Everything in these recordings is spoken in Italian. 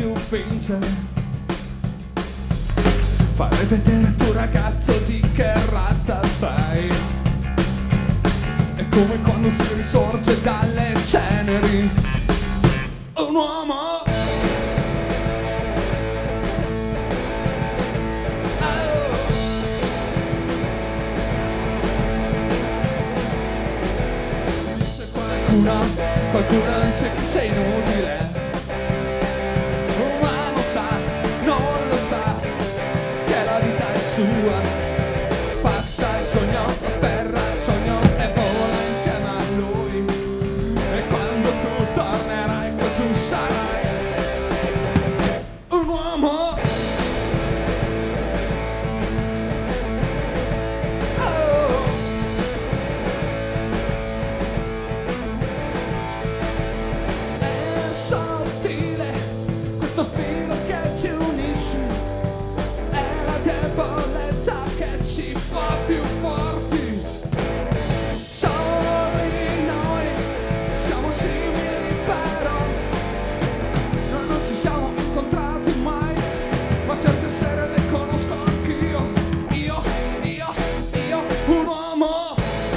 più vincere. Fare vedere tu ragazzo di che razza sei. È come quando si risorge dalle ceneri. Un uomo. Qualcuno dice che sei inutile, ma lo sa, non lo sa, che la vita è sua. Passa il sogno, afferra il sogno e vola insieme a lui. E quando tu tornerai qua giù sarai un uomo. Questo filo che ci unisce è la debolezza che ci fa più forti. Soli noi siamo simili però noi non ci siamo incontrati mai, ma certe sere le conosco anch'io. Io, un uomo.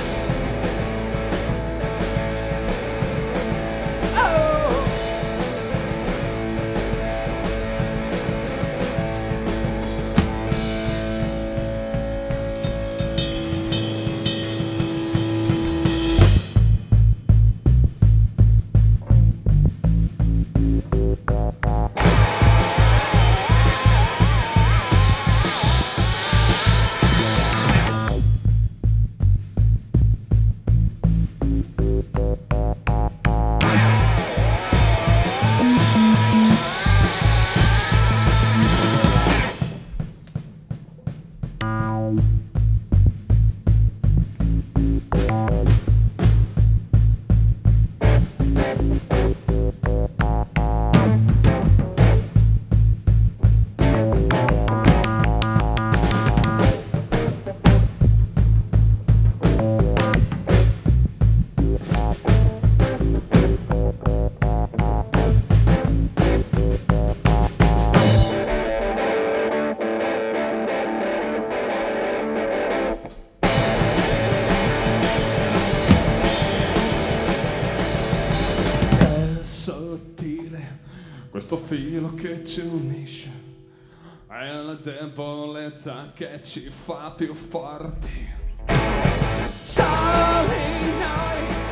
Questo filo che ci unisce è la debolezza che ci fa più forti. Soli noi